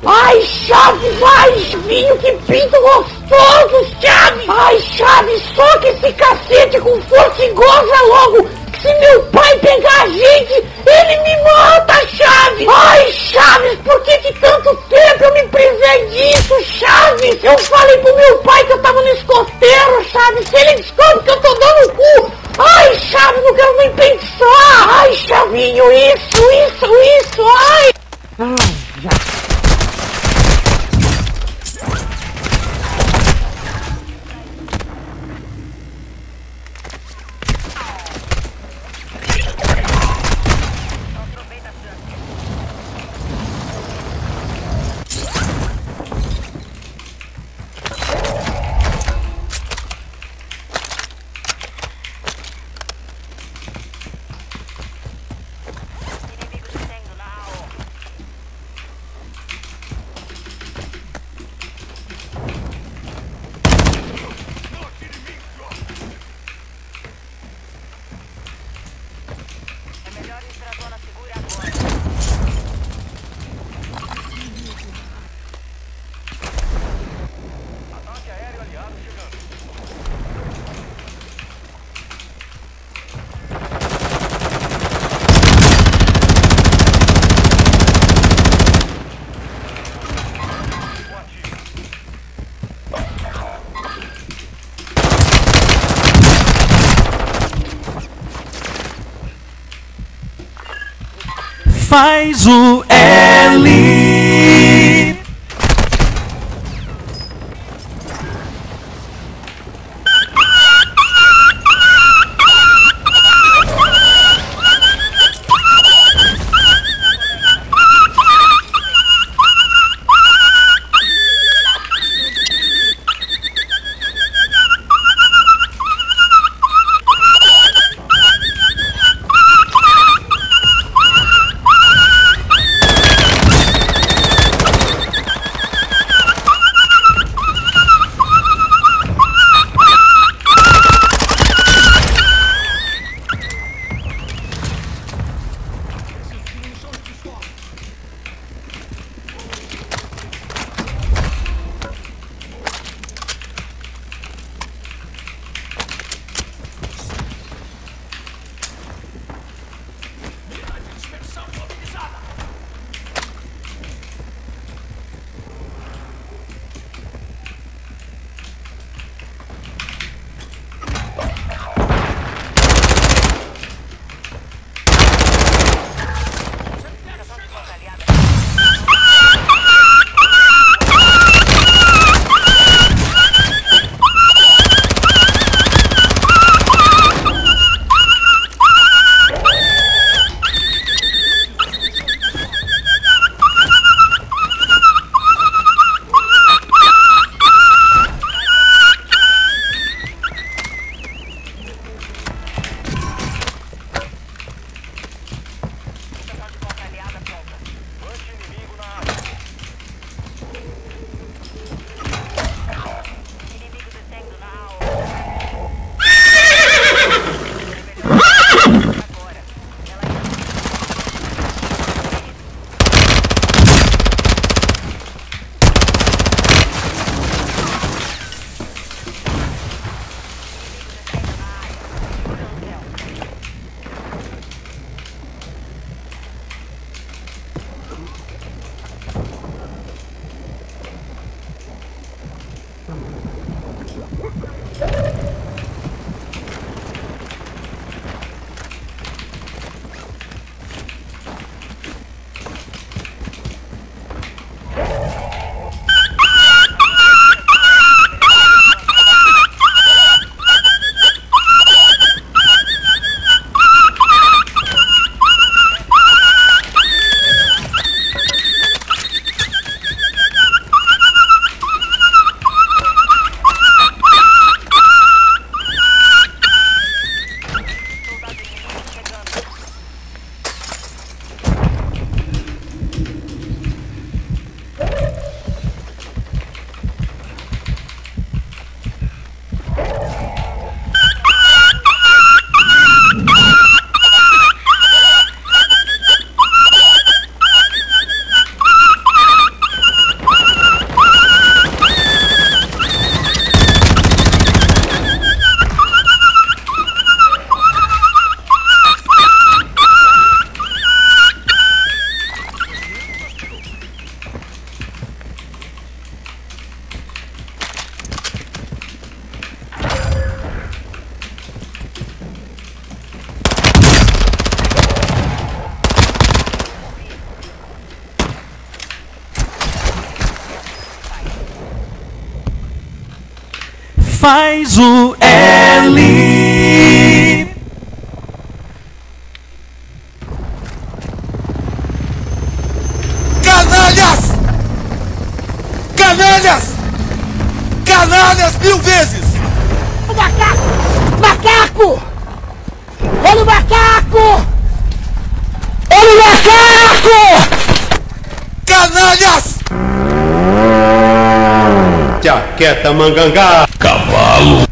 Ai, Chaves, ai, vinho, que pinto gostoso, Chaves! Ai, Chaves, soca esse cacete com força e goza logo! Que se meu pai pegar a gente, ele me mata, Chaves! Ai, Chaves, por que tanto tempo eu me privei disso, Chaves? Eu falei pro meu pai que eu tava no escoteiro, Chaves, se ele descobre que eu tô dando o cu! Ai, Chaves, não quero nem pensar! Ai, Chavinho, isso, ai! Já. Faz o L. faz o L. Canalhas! Canalhas! Canalhas 1000 vezes! O macaco! Macaco! Olha o macaco! Olha o macaco! Canalhas! Jaqueta mangangá! Cavalo.